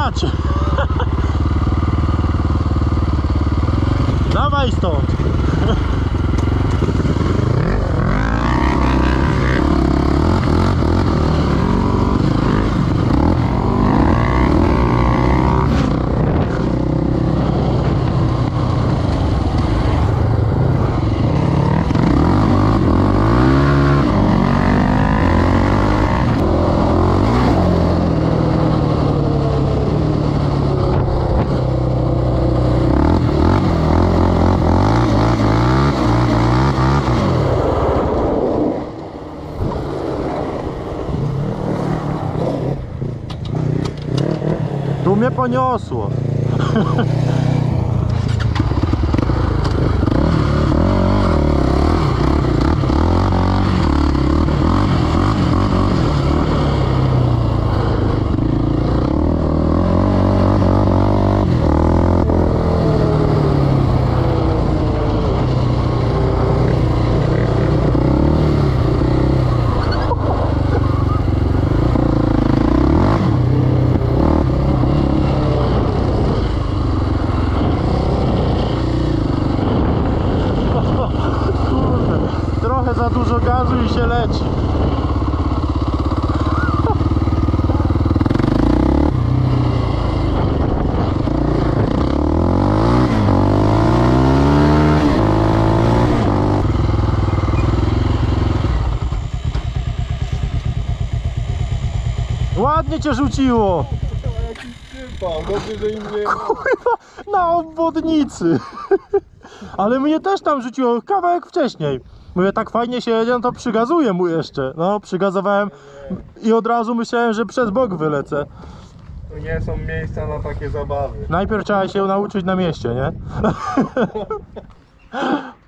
macie. Dawaj stąd. Tu mnie poniosło. Trochę za dużo gazu i się leci. Ładnie cię rzuciło. Jakiś przypał, dobrze, że im nie... Kurwa, na obwodnicy. Ale mnie też tam rzuciło kawałek wcześniej. Mówię, tak fajnie się jedzie, no to przygazuję mu jeszcze. No, przygazowałem i od razu myślałem, że przez bok wylecę. To nie są miejsca na takie zabawy. Najpierw trzeba się nauczyć na mieście, nie?